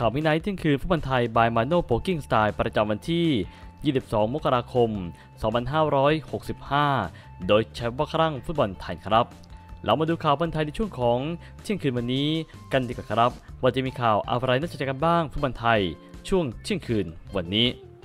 ข่าวมิไนท์เที่ยงคืนฟุตบอลไทยบายมาโน่โป๊กกิ้งสไตล์ประจำวันที่ 22 มกราคม 2565 โดยแชมป์ว่าครั่งฟุตบอลไทยครับเรามาดูข่าวบอลไทยในช่วงของเที่ยงคืนวันนี้กันดีกว่าครับว่าจะมีข่าวอะไรน่าสนใจกันบ้างฟุตบอลไทยช่วงเที่ยงคืนวันนี้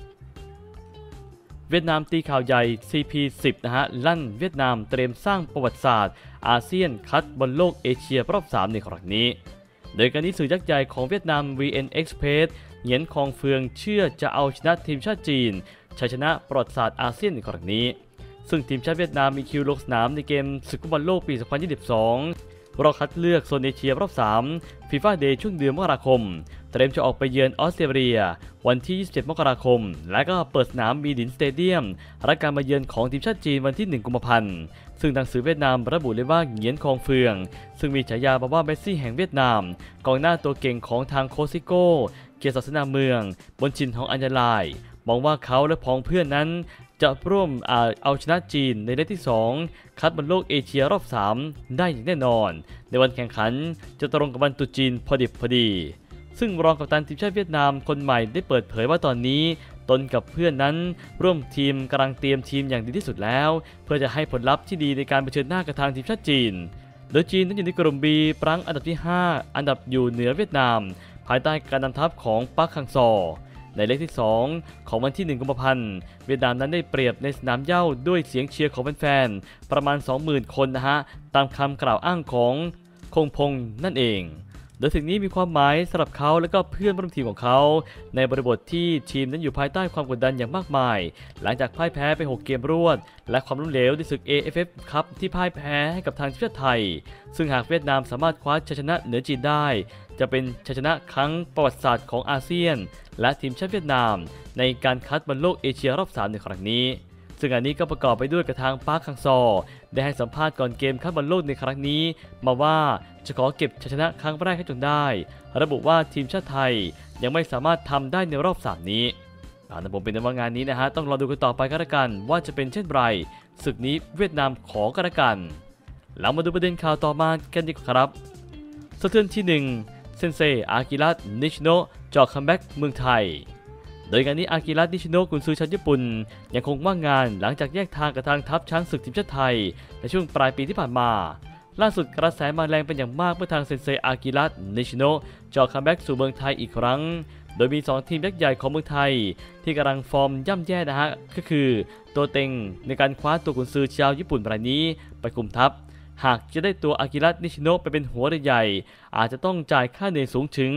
เวียดนามตีข่าวใหญ่ CP10 ลั่นเวียดนามเตรียมสร้างประวัติศาสตร์อาเซียนคัดบอลโลกเอเชียรอบ 3 ในครั้งนี้โดยการนี้สื่อยักษ์ใหญ่ของเวียดนาม VN Express เหงียนคองเฟืองเชื่อจะเอาชนะทีมชาติจีนชัยชนะประวัติศาสตร์อาเซียนในครั้งนี้ซึ่งทีมชาติเวียดนามมีคิวลงสนามในเกมศึกฟุตบอลโลกปี 2022 รอบคัดเลือกโซนเอเชียรอบ 3 FIFA Day ช่วงเดือนมกราคมเตรียมจะออกไปเยือนออสเตรเลียวันที่ 27 มกราคมและก็เปิดสนามมีดินสเตเดียมรับการมาเยือนของทีมชาติจีนวันที่ 1 กุมภาพันธ์ซึ่งทางสื่อเวียดนามระบุเลยว่าเหงียนคองเฟืองซึ่งมีฉายาว่าเมสซี่แห่งเวียดนามกองหน้าตัวเก่งของทางโคซิโก้เกียรติศาสนาเมืองบนชินของอัญญาลายมองว่าเขาและพ้องเพื่อนนั้นจะร่วมเอาชนะจีนในเลขที่ 2 คัดบอลโลกเอเชียรอบ 3 ได้อย่างแน่นอนในวันแข่งขันจะตรงกับวันตรุษจีนพอดิบพอดีซึ่งรองกัปตันทีมชาติเวียดนามคนใหม่ได้เปิดเผยว่าตอนนี้ตนกับเพื่อนนั้นร่วมทีมกำลังเตรียมทีมอย่างดีที่สุดแล้วเพื่อจะให้ผลลัพธ์ที่ดีในการเผชิญหน้ากับทางทีมชาติจีนโดยจีนนั้นอยู่ในกลุ่ม B ปรั้งอันดับที่ 5 อันดับอยู่เหนือเวียดนามภายใต้การนำทัพของปักฮังซอในเลขที่ 2 ของวันที่ 1 กุมภาพันธ์เวียดนามนั้นได้เปรียบในสนามเหย้าด้วยเสียงเชียร์ของแฟนๆประมาณ 20,000 คนตามคำกล่าวอ้างของคงพงนั่นเองโดยสิ่งนี้มีความหมายสำหรับเขาและก็เพื่อนร่วมทีมของเขาในบริบทที่ทีมนั้นอยู่ภายใต้ความกดดันอย่างมากมายหลังจากพ่ายแพ้ไป 6 เกมรวดและความล้มเหลวในศึก AFF คัพที่พ่ายแพ้ให้กับทางทีมชาติไทยซึ่งหากเวียดนามสามารถคว้าชัยชนะเหนือจีนได้จะเป็นชัยชนะครั้งประวัติศาสตร์ของอาเซียนและทีมชาติเวียดนามในการคัดบอลโลกเอเชียรอบ 3 ในครั้งนี้ซึ่งอันนี้ก็ประกอบไปด้วยกับทางปาร์คฮังซอได้ให้สัมภาษณ์ก่อนเกมคัดบอลโลกในครั้งนี้มาว่าจะขอเก็บชัยชนะครั้งแรกให้จงได้ระบุว่าทีมชาติไทยยังไม่สามารถทำได้ในรอบ 3 นี้แต่ผมเป็นว่างานนี้ต้องรอดูกันต่อไปกันละกันว่าจะเป็นเช่นไรศึกนี้เวียดนามขอกันละกันเรามาดูประเด็นข่าวต่อมากันดีกว่าครับสะเทือนที่ 1 เซนเซอากิระนิชิโนะจ่อคัมแบ็กเมืองไทยโดยงานนี้อากิระนิชิโนะกุนซือชาวญี่ปุ่นยังคงว่างงานหลังจากแยกทางกับทางทัพช้างศึกทีมชาติไทยในช่วงปลายปีที่ผ่านมาล่าสุดกระแสมาแรงเป็นอย่างมากเมื่อทางเซนเซอากิระนิชิโนะจ่อคัมแบ็กสู่เมืองไทยอีกครั้งโดยมี2ทีมยักษ์ใหญ่ของเมืองไทยที่กำลังฟอร์มย่ำแย่ก็คือตัวเต็งในการคว้าตัวกุนซือชาวญี่ปุ่นรายนี้ไปคุมทัพหากจะได้ตัวอากิระนิชิโนะไปเป็นหัวใหญ่อาจจะต้องจ่ายค่าเหนื่อยสูงถึง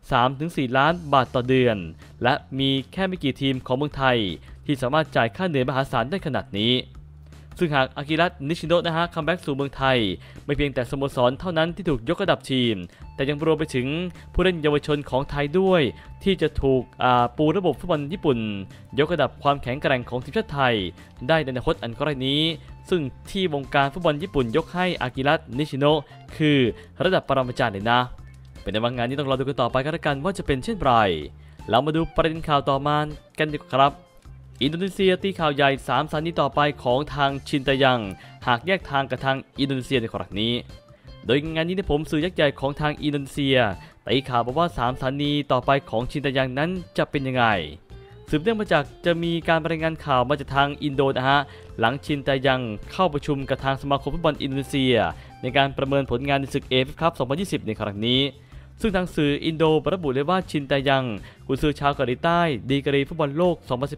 3-4 ล้านบาทต่อเดือนและมีแค่ไม่กี่ทีมของเมืองไทยที่สามารถจ่ายค่าเหนื่อยมหาศาลได้ขนาดนี้ซึ่งหากอากิระนิชิโนะคัมแบ็กสู่เมืองไทยไม่เพียงแต่สโมสรเท่านั้นที่ถูกยกระดับทีมแต่ยังรวมไปถึงผู้เล่นเยาวชนของไทยด้วยที่จะถูกปูระบบฟุตบอลญี่ปุ่นยกระดับความแข็งแกร่งของทีมชาติไทยได้ในอนาคตอันใกล้นี้ซึ่งที่วงการฟุตบอลญี่ปุ่นยกให้อากิระนิชิโนะคือระดับปรมาจารย์เลยนะเป็นในบางงานนี้ต้องรอดูกันต่อไปกันละกันว่าจะเป็นเช่นไรเรามาดูประเด็นข่าวต่อมากันดีกว่าครับอินโดนีเซียตีข่าวใหญ่3 สถานีต่อไปของทางชินตายังหากแยกทางกับทางอินโดนีเซียในครั้งนี้โดยงานนี้ผมสื่อยักษ์ใหญ่ของทางอินโดนีเซียตีข่าวบอกว่า3 สถานีต่อไปของชินตายังนั้นจะเป็นยังไงสืบเนื่องมาจากจะมีการรายงานข่าวมาจากทางอินโดหลังชินตายังเข้าประชุมกับทางสมาคมฟุตบอลอินโดนีเซียในการประเมินผลงานในศึกAFF คัพ 2020 ในครั้งนี้ซึ่งทางสื่ออินโดระบุเลยว่าชินตายังกุนซือชาวเกาหลีใต้ดีกรีฟุตบอลโลก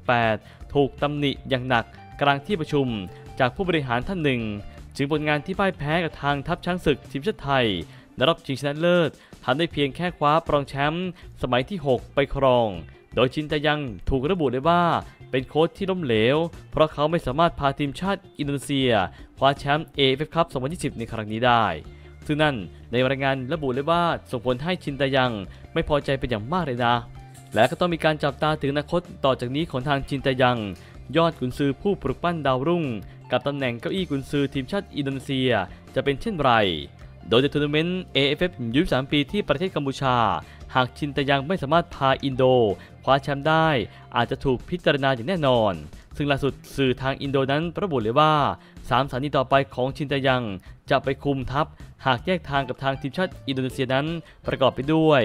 2018 ถูกตำหนิอย่างหนักกลางที่ประชุมจากผู้บริหารท่านหนึ่งถึงผลงานที่พ่ายแพ้กับทางทัพช้างศึกทีมชาติไทยในรอบชิงชนะเลิศทำได้เพียงแค่คว้ารองแชมป์สมัยที่ 6 ไปครองโดยชินตายังถูกระบุเลยว่าเป็นโค้ชที่ล้มเหลวเพราะเขาไม่สามารถพาทีมชาติอินโดนีเซียคว้าแชมป์ AFF คัพ 2020 ในครั้งนี้ได้ซึ่งนั่นในรายงานระบุเลยว่าส่งผลให้ชินตายังไม่พอใจเป็นอย่างมากเลยนะและก็ต้องมีการจับตาถึงอนาคตต่อจากนี้ของทางชินตายังยอดกุนซือผู้ปลุกปั้นดาวรุ่งกับตำแหน่งเก้าอี้กุนซือทีมชาติอินโดนีเซียจะเป็นเช่นไรโดยในทัวร์นาเมนต์ AFF 23 ปีที่ประเทศกัมพูชาหากชินตายังไม่สามารถพาอินโดคว้าแชมป์ได้อาจจะถูกพิจารณาอย่างแน่นอนซึ่งล่าสุดสื่อทางอินโดนั้นระบุเลยว่า3 สถานีต่อไปของชินตายังจะไปคุมทัพหากแยกทางกับทางทีมชาติอินโดนีเซียนั้นประกอบไปด้วย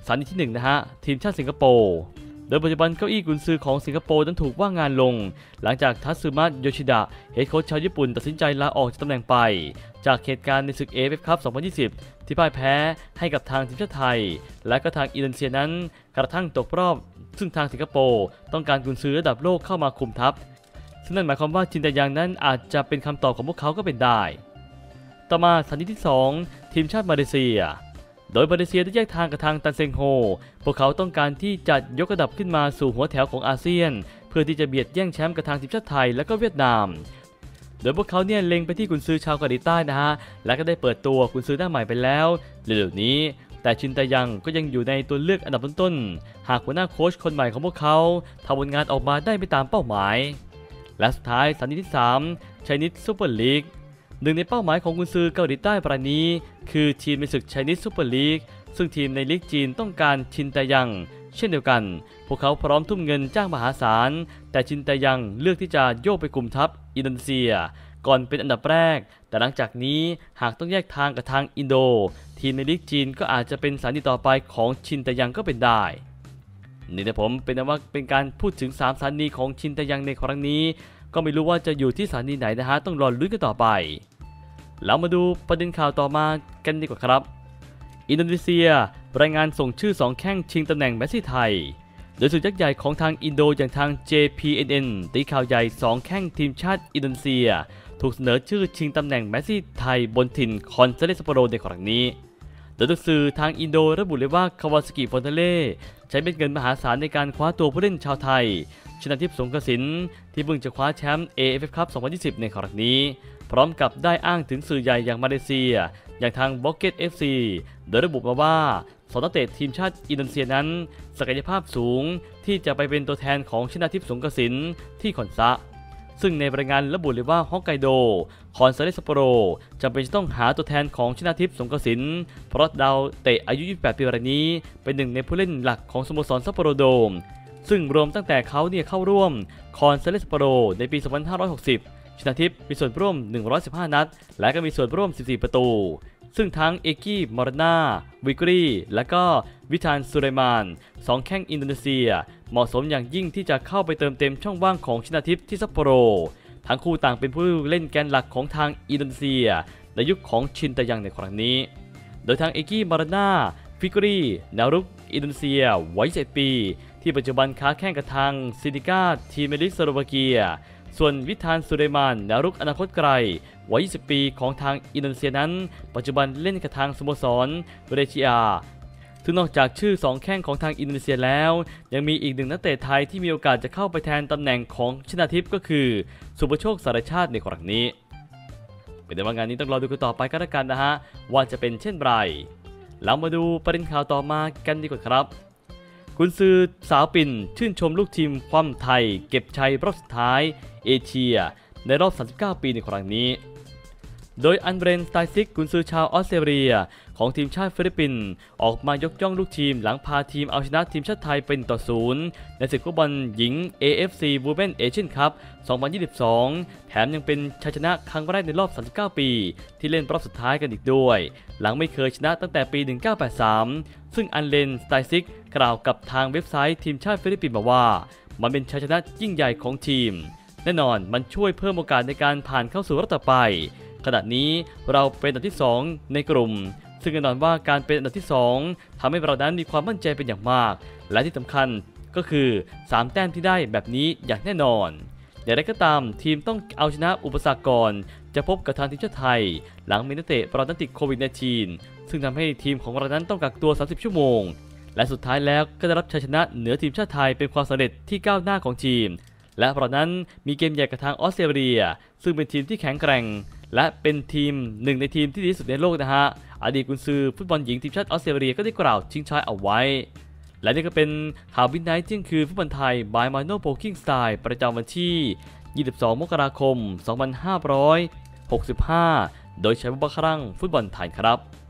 สถานีที่1นะฮะทีมชาติสิงคโปร์โดยปัจจุบันเก้าอี้กุนซือของสิงคโปร์นั้นถูกว่างงานลงหลังจากทัตสึมะโยชิดะเฮดโค้ชชาวญี่ปุ่นตัดสินใจลาออกจากตำแหน่งไปจากเหตุการณ์ในศึก AFF คัพ 2020 ที่พ่ายแพ้ให้กับทางทีมชาติไทยและก็ทางอินโดนีเซียนั้นกระทั่งตกรอบซึ่งทางสิงคโปร์ต้องการกุนซือระดับโลกเข้ามาคุมทัพซึ่งนั่นหมายความว่าจินตยังนั้นอาจจะเป็นคำตอบของพวกเขาก็เป็นได้ต่อมาสถานีที่2ทีมชาติมาเลเซียโดยมาเลเซียได้แยกทางกับทางตันเซงโฮพวกเขาต้องการที่จะยกระดับขึ้นมาสู่หัวแถวของอาเซียนเพื่อที่จะเบียดแย่งแชมป์กับทางทีมชาติไทยและก็เวียดนามโดยพวกเขาเนี่ยเล็งไปที่กุนซือชาวเกาหลีใต้นะฮะและก็ได้เปิดตัวกุนซือหน้าใหม่ไปแล้วเร็วๆนี้แต่ชินแตยังก็ยังอยู่ในตัวเลือกอันดับต้นๆหากหัวหน้าโค้ชคนใหม่ของพวกเขาทำผลงานออกมาได้ไม่ตามเป้าหมายและสุดท้ายสถานีที่3 Chinese Super League หนึ่งในเป้าหมายของกุนซือเกาหลีใต้รายนี้คือทีมในศึก Chinese Super League ซึ่งทีมในลีกจีนต้องการชินแตยังเช่นเดียวกันพวกเขาพร้อมทุ่มเงินจ้างมหาศาลแต่ชินแตยังเลือกที่จะโยกไปกลุ่มทัพอินโดนีเซียก่อนเป็นอันดับแรกแต่หลังจากนี้หากต้องแยกทางกับทางอินโดทีมในลีกจีนก็อาจจะเป็นสถานีต่อไปของชินแตยังก็เป็นได้นี่นะผมเป็นว่าเป็นการพูดถึง3สถานีของชินแตยังในครั้งนี้ก็ไม่รู้ว่าจะอยู่ที่สถานีไหนนะฮะต้องรอลุ้นกันต่อไปเรามาดูประเด็นข่าวต่อมากันดีกว่าครับอินโดนีเซียรายงานส่งชื่อ2แข้งชิงตำแหน่งแมสซี่ไทยโดยสื่อยักษ์ใหญ่ของทางอินโดอย่างทาง JPNN ตีข่าวใหญ่2แข้งทีมชาติอินโดนีเซียถูกเสนอชื่อชิงตำแหน่งแมสซี่ไทยบนถิ่นคอนซาเลสซัปโปโรในครั้งนี้โดยสื่อทางอินโดระบุเลยว่าคาวาซากิฟอนเทเล่ใช้เป็นเงินมหาศาลในการคว้าตัวผู้เล่นชาวไทยชนาทิพย์สงกสินที่เพิ่งจะคว้าแชมป์ AFF คัพ 2020 ในครั้งนี้พร้อมกับได้อ้างถึงสื่อใหญ่อย่างมาเลเซียอย่างทางบ็อกเก็ต FC โดยระบุมาว่า2นักเตะทีมชาติอินโดนีเซียนั้นศักยภาพสูงที่จะไปเป็นตัวแทนของชนาทิพย์สงกสินที่คอนซะซึ่งในรายงานระบุเลยว่าฮอกไกโดคอนซาเลสซัปโปโรจำเป็นจะต้องหาตัวแทนของชนาทิพย์สงกสินเพราะดาวเตะอายุ 28 ปีรายนี้เป็นหนึ่งในผู้เล่นหลักของสโมสรซัปโปโรโดมซึ่งรวมตั้งแต่เขาเนี่ยเข้าร่วมคอนซาเลสซัปโปโรในปี 2560 ชนาทิพย์มีส่วนร่วม 115 นัดและก็มีส่วนร่วม 14 ประตูซึ่งทั้งเอกิมอรนาวิกรีและก็วิธานสุไลมาน2แข้งอินโดนีเซียเหมาะสมอย่างยิ่งที่จะเข้าไปเติมเต็มช่องว่างของชนาทิพย์ที่ซัปโปโรทั้งคู่ต่างเป็นผู้เล่นแกนหลักของทางอินโดนีเซียในยุคของชินแตยังในครั้งนี้โดยทางเอกิมอรนาวิกรีแนวรุกอินโดนีเซียวัย7 ปีที่ปัจจุบันค้าแข่งกับทางซินิก้าทีมเมลิสโลวาเกียส่วนวิธานสุไลมานแนวรุกอนาคตไกลวัย20 ปีของทางอินโดนีเซียนั้นปัจจุบันเล่นกับทางสโมสรเรเชียซึ่งนอกจากชื่อ2แข้งของทางอินโดนีเซียแล้วยังมีอีกหนึ่งนักเตะไทยที่มีโอกาสจะเข้าไปแทนตำแหน่งของชนาทิพย์ก็คือสุภโชคสารชาติในครั้งนี้เป็นแต่ว่างานนี้ต้องรอดูกันต่อไปก็แล้วกันนะฮะว่าจะเป็นเช่นไรเรามาดูประเด็นข่าวต่อมากันดีกว่าครับกุนซือสาวปิ่นชื่นชมลูกทีมคว่ำไทยเก็บชัยรอบสุดท้ายเอเชียในรอบ 39 ปีในครั้งนี้โดยอันเบรน สไตซิกกุนซือชาวออสเตรเลียของทีมชาติฟิลิปปินส์ออกมายกย่องลูกทีมหลังพาทีมเอาชนะทีมชาติไทยเป็น0ในศึกฟุตบอลหญิง AFC Women Asian Cup 2022 แถมยังเป็นชัยชนะครั้งแรกในรอบ 39 ปีที่เล่นรอบสุดท้ายกันอีกด้วยหลังไม่เคยชนะตั้งแต่ปี 1983 ซึ่งอันเบรน สไตซิกกล่าวกับทางเว็บไซต์ทีมชาติฟิลิปปินส์มาว่ามันเป็นชัยชนะยิ่งใหญ่ของทีมแน่นอนมันช่วยเพิ่มโอกาสในการผ่านเข้าสู่รอบต่อไปขณะนี้เราเป็นอันดับที่2ในกลุ่มซึ่งแน่นอนว่าการเป็นอันดับที่2ทำให้เรานั้นมีความมั่นใจเป็นอย่างมากและที่สำคัญก็คือ3แต้มที่ได้แบบนี้อย่างแน่นอนอย่างไรก็ตามทีมต้องเอาชนะอุปสรรคก่อนจะพบกับทางทีมชาติไทยหลังมีนักเตะเรานั้นติดโควิด -19 ซึ่งทำให้ทีมของเรานั้นต้องกักตัว30 ชั่วโมงและสุดท้ายแล้วก็ได้รับชัยชนะเหนือทีมชาติไทยเป็นความสำเร็จที่ก้าวหน้าของทีมและเรานั้นมีเกมใหญ่กับทางออสเตรเลียซึ่งเป็นทีมที่แข็งแกร่งและเป็นทีมหนึ่งในทีมที่ดีที่สุดในโลกนะฮะอดีตกุนซือฟุตบอลหญิงทีมชาติออสเตรเลียก็ได้กล่าวชิงชัยเอาไว้และนี่ก็เป็นข่าววินไนท์เที่ยงคืนฟุตบอลไทย by Mano Poking Style ประจำวันที่ 22 มกราคม 2565 โดยใช้บุคครั่งฟุตบอลไทยครับ